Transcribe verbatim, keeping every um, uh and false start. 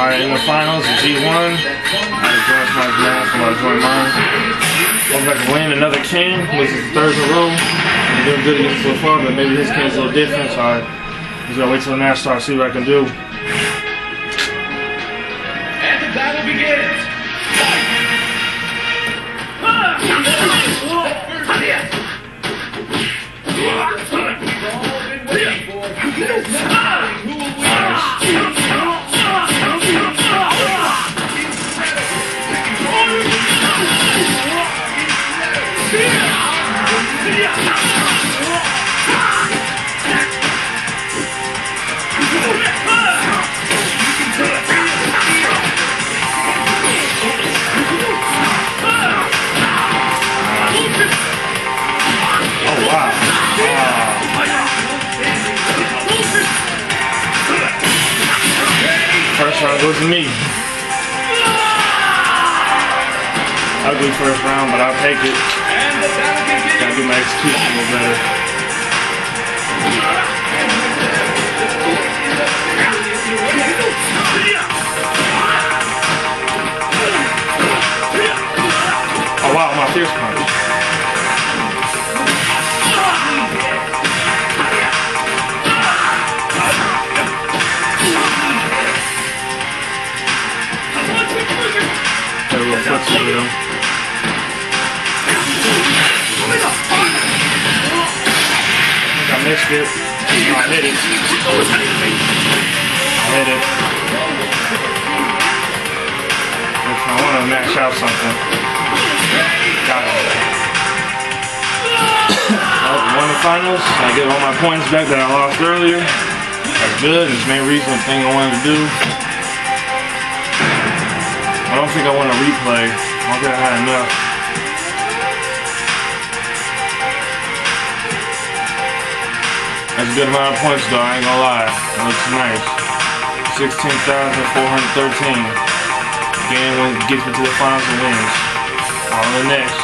Alright, in the finals, G one. I joined my draft, so I joined mine. Looks like a win, another king. This is the third in a row. I'm doing good against so far, but maybe his king's a little different, so I just gotta wait till the match starts, see what I can do. And the battle begins! First round goes to me. Ugly first round, but I'll take it. Gotta get my execution a little better. Oh wow, my fierce punch. Let's see them. I missed it. I hit it. I hit it. If I want to max out something. Got it. Well, won the finals. I get all my points back that I lost earlier. That's good. It's the main reason thing I wanted to do. I don't think I want to replay. I don't think I had enough. That's a good amount of points though, I ain't gonna lie. It looks nice. sixteen thousand four hundred thirteen. Game one gets me to the finals and wins. On the next.